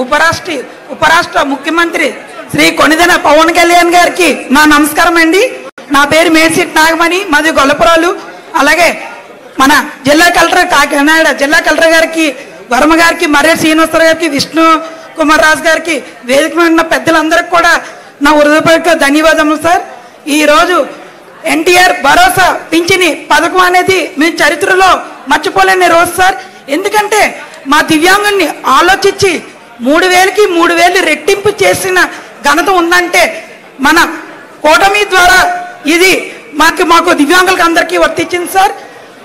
ఉపరాష్ట్ర ముఖ్యమంత్రి శ్రీ కొణిదెల పవన్ కళ్యాణ్ గారికి నా నమస్కారం అండి. నా పేరు మేడ్సిట్ నాగమణి, మాది గొల్లపురాలు. అలాగే మన జిల్లా కలెక్టర్ కాకినాడ జిల్లా కలెక్టర్ గారికి, వర్మ గారికి, మర్రి శ్రీనివాసరావు గారికి, విష్ణు కుమార్ రాజు గారికి, వేదిక మీద ఉన్న పెద్దలందరికీ కూడా నా హృదయపూర్వక ధన్యవాదములు సార్. ఈరోజు ఎన్టీఆర్ భరోసా పింఛని పథకం అనేది మీ చరిత్రలో మర్చిపోలేని రోజు సార్. ఎందుకంటే మా దివ్యాంగుల్ని ఆలోచించి 3000కి 3000 రెట్టింపు చేసిన ఘనత ఉందంటే మన కూటమి ద్వారా ఇది మాకు దివ్యాంగులకు అందరికీ వర్తించింది సార్.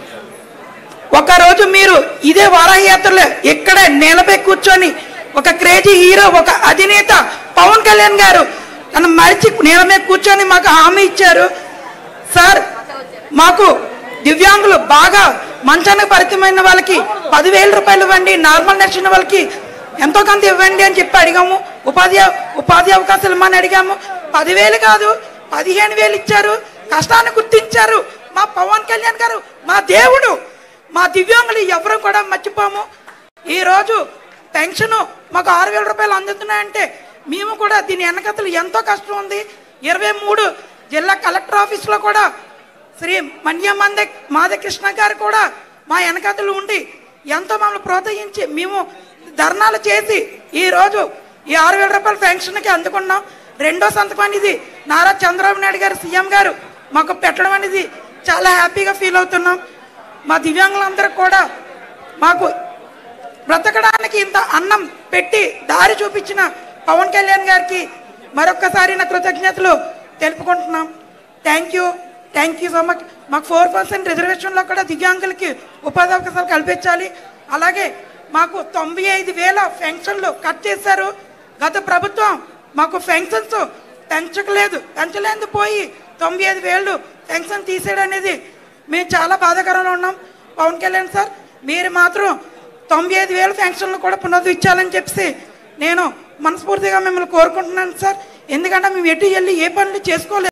ఒకరోజు మీరు ఇదే వారాహయాత్రలో ఇక్కడే నేలపై కూర్చొని ఒక క్రేజీ హీరో, ఒక అధినేత పవన్ కళ్యాణ్ గారు తను మరిచి నేల మీద కూర్చొని మాకు హామీ ఇచ్చారు సార్. మాకు దివ్యాంగులు బాగా మంచానికి పరిమితమైన వాళ్ళకి 10,000 రూపాయలు ఇవ్వండి, నార్మల్ నచ్చిన వాళ్ళకి ఎంతో కొంత ఇవ్వండి అని చెప్పి అడిగాము. ఉపాధి అవకాశాలు ఇవ్వమని అడిగాము. 10,000 కాదు 15,000 ఇచ్చారు. కష్టాన్ని గుర్తించారు మా పవన్ కళ్యాణ్ గారు, మా దేవుడు. మా దివ్యాంగులు ఎవరు కూడా మర్చిపోము. ఈరోజు పెన్షన్ మాకు 6,000 రూపాయలు అందుతున్నాయంటే మేము కూడా దీని వెనకతలు ఎంతో కష్టం ఉంది. 23 జిల్లా కలెక్టర్ ఆఫీస్లో కూడా శ్రీ మాధకృష్ణ గారు కూడా మా వెనకతలు ఉండి ఎంతో మమ్మల్ని ప్రోత్సహించి మేము ధర్నాలు చేసి ఈరోజు ఈ 6,000 రూపాయల పెన్షన్కి అందుకున్నాం. రెండో సంతకం అనేది నారా చంద్రబాబు నాయుడు గారు సీఎం గారు మాకు పెట్టడం అనేది చాలా హ్యాపీగా ఫీల్ అవుతున్నాం. మా దివ్యాంగులందరూ కూడా మాకు బ్రతకడానికి ఇంత అన్నం పెట్టి దారి చూపించిన పవన్ కళ్యాణ్ గారికి మరొక్కసారి నా కృతజ్ఞతలు తెలుపుకుంటున్నాం. Thank you so much. మాకు 4% రిజర్వేషన్లో కూడా దివ్యాంగులకి ఉపాధి అవకాశాలు కల్పించాలి. అలాగే మాకు 95,000 పెన్షన్లు కట్ చేశారు. గత ప్రభుత్వం మాకు పెన్షన్స్ పెంచలేదు పోయి 95,000 పెన్షన్ తీసేయడం అనేది మేము చాలా బాధాకరంలో ఉన్నాం. పవన్ కళ్యాణ్ సార్, మీరు మాత్రం 95,000 పెన్షన్లు కూడా పునరుద్ధరించాలని చెప్పి నేను మనస్ఫూర్తిగా మిమ్మల్ని కోరుకుంటున్నాను సార్. ఎందుకంటే మేము ఎటు వెళ్ళి ఏ పనులు చేసుకోలేదు.